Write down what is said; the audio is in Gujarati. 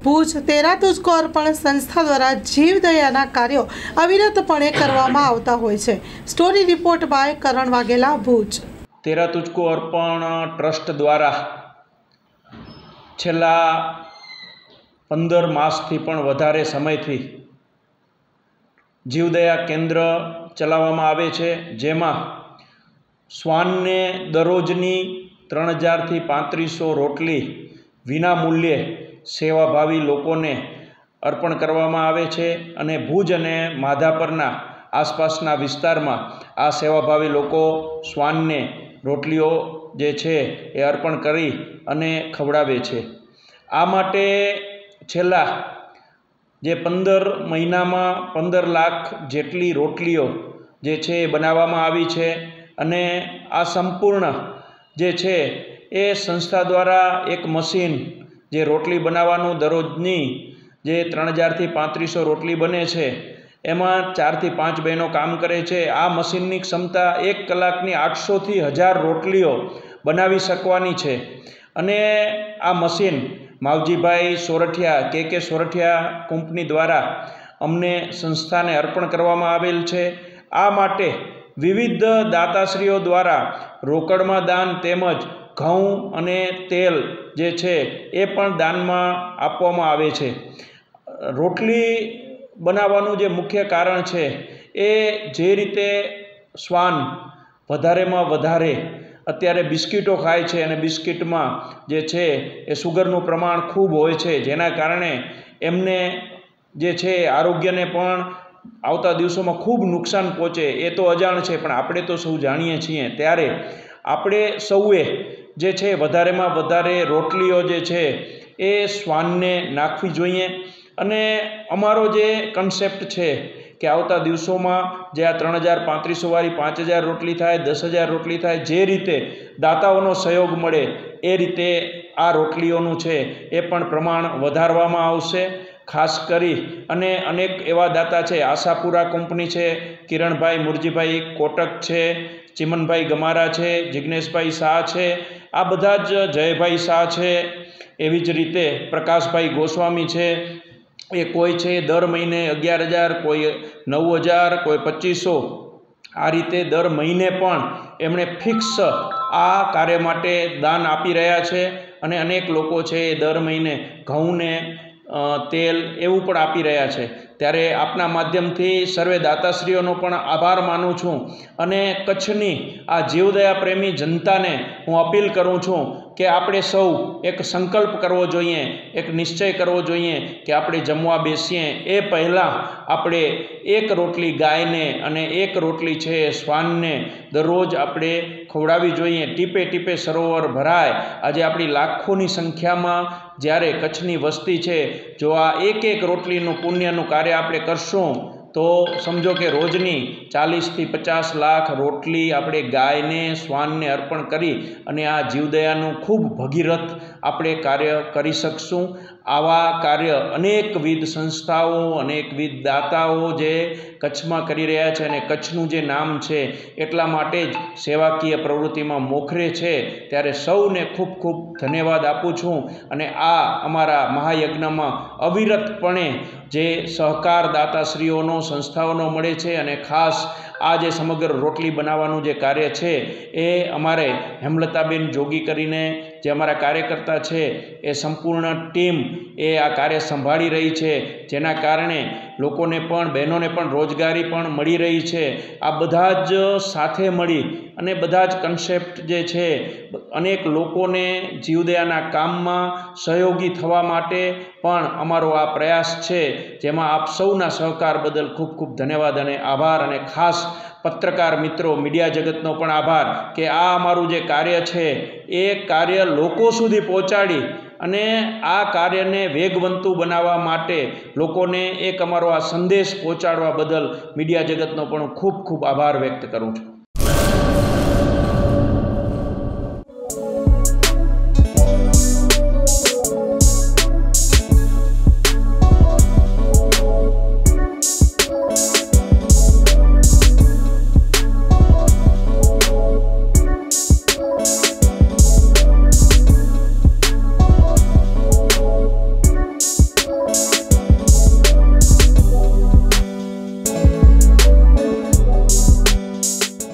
ભુજ તેરા તુજકો અર્પણ સંસ્થા દ્વારા જીવદયાના કાર્યો અવિરતપણે કરવામાં આવતા હોય છે। Story report by Karan Vaghela, Bhuj. Tera Tujko Arpan trust દ્વારા છેલ્લા 15 માસથી પણ વધારે સમયથી જીવદયા કેન્દ્ર ચલાવવામાં આવે છે, જેમાં શ્વાનને દરરોજની 3000 થી 3500 રોટલી વિના મૂલ્યે સેવાભાવી લોકોને અર્પણ કરવામાં આવે છે અને ભુજ અને માધાપરના આસપાસના વિસ્તારમાં આ સેવાભાવી લોકો શ્વાનને રોટલીઓ જે છે એ અર્પણ કરી અને ખવડાવે છે। આ માટે છેલ્લા જે 15 મહિનામાં 15 લાખ જેટલી રોટલીઓ જે છે એ બનાવવામાં આવી છે અને આ સંપૂર્ણ જે છે એ સંસ્થા દ્વારા એક મશીન જે રોટલી બનાવવાનું દરરોજની જે 3000 થી 3500 રોટલી બને છે એમાં 4 થી 5 બહેનો કામ કરે છે। આ મશીનની ક્ષમતા 1 કલાકની 800 થી 1000 રોટલીઓ બનાવી શકવાની છે અને આ મશીન માવજીભાઈ સોરઠિયા કે સોરઠિયા કંપની દ્વારા અમને સંસ્થાને અર્પણ કરવામાં આવેલ છે। આ માટે વિવિધ દાતાશ્રીઓ દ્વારા રોકડમાં દાન તેમજ ઘઉં અને તેલ જે છે એ પણ દાનમાં આપવામાં આવે છે। રોટલી બનાવવાનું જે મુખ્ય કારણ છે એ જે રીતે શ્વાન વધારેમાં વધારે અત્યારે બિસ્કિટો ખાય છે અને બિસ્કિટમાં જે છે એ સુગરનું પ્રમાણ ખૂબ હોય છે, જેના કારણે એમને જે છે આરોગ્યને પણ આવતા દિવસોમાં ખૂબ નુકસાન પહોંચે એ તો અજાણ છે, પણ આપણે તો સૌ જાણીએ છીએ। ત્યારે આપણે સૌએ જે છે વધારેમાં વધારે રોટલીઓ જે છે એ શ્વાનને નાખવી જોઈએ અને અમારો જે કન્સેપ્ટ છે કે આવતા દિવસોમાં જે આ 3000-3500 વાળી 5000 રોટલી થાય, 10000 રોટલી થાય, જે રીતે દાતાઓનો સહયોગ મળે એ રીતે આ રોટલીઓનું છે એ પણ પ્રમાણ વધારવામાં આવશે। ખાસ કરી અને અનેક એવા દાતા છે, આશાપુરા કંપની છે, કિરણભાઈ મુરજીભાઈ કોટક છે, ચિમનભાઈ ગમારા છે, જિગ્નેશભાઈ શાહ છે, આ બધા જ જયભાઈ શાહ છે, એવી જ રીતે પ્રકાશભાઈ ગોસ્વામી છે, એ કોઈ છે દર મહિને 11000, કોઈ 9000, કોઈ 2500, આ રીતે દર મહિને પણ એમણે ફિક્સ આ કાર્ય માટે દાન આપી રહ્યા છે અને અનેક લોકો છે એ દર મહિને ઘઉંને તેલ એવું પણ આપી રહ્યા છે। ત્યારે આપના માધ્યમથી સર્વે દાતાશ્રીઓનો પણ આભાર માનું છું અને કચ્છની આ જીવદયા પ્રેમી જનતાને હું અપીલ કરું છું કે આપણે સૌ એક સંકલ્પ કરવો જોઈએ, એક નિશ્ચય કરવો જોઈએ કે આપણે જમવા બેસીએ એ પહેલાં આપણે એક રોટલી ગાયને અને એક રોટલી છે શ્વાનને દરરોજ આપણે ખવડાવવી જોઈએ। ટીપે ટીપે સરોવર ભરાય। આજે આપણી લાખોની સંખ્યામાં જ્યારે કચ્છની વસ્તી છે, જો આ એક રોટલીનું પુણ્યનું કાર્ય આપણે કરશું તો સમજો કે રોજની 40 થી 50 લાખ રોટલી આપણે ગાયને શ્વાનને અર્પણ કરી અને આ જીવદયાનું ખૂબ ભગીરથ આપણે કાર્ય કરી શકશું। આવા કાર્ય અનેકવિધ સંસ્થાઓ, અનેકવિધ દાતાઓ જે કચ્છમાં કરી રહ્યા છે અને કચ્છનું જે નામ છે એટલા માટે જ સેવાકીય પ્રવૃત્તિમાં મોખરે છે। ત્યારે સૌને ખૂબ ખૂબ ધન્યવાદ આપું છું અને આ અમારા મહાયજ્ઞમાં અવિરતપણે જે સહકાર દાતાશ્રીઓનો, સંસ્થાઓનો મળે છે અને ખાસ આ જે સમગ્ર રોટલી બનાવવાનું જે કાર્ય છે એ અમારે હેમલતાબેન જોગી કરીને જે અમારા કાર્યકર્તા છે એ સંપૂર્ણ ટીમ એ આ કાર્ય સંભાળી રહી છે, જેના કારણે લોકોને પણ, બહેનોને પણ રોજગારી પણ મળી રહી છે। આ બધા જ સાથે મળી અને બધા જ કન્સેપ્ટ જે છે અનેક લોકોને જીવદયાના કામમાં સહયોગી થવા માટે પણ અમારો આ પ્રયાસ છે, જેમાં આપ સૌના સહકાર બદલ ખૂબ ખૂબ ધન્યવાદ અને આભાર અને ખાસ પત્રકાર મિત્રો, મીડિયા જગતનો પણ આભાર કે આ અમારું જે કાર્ય છે એ કાર્ય લોકો સુધી પહોંચાડી અને આ કાર્યને વેગવંતું બનાવવા માટે લોકોને એક અમારો આ સંદેશ પહોંચાડવા બદલ મીડિયા જગતનો પણ ખૂબ ખૂબ આભાર વ્યક્ત કરું છું।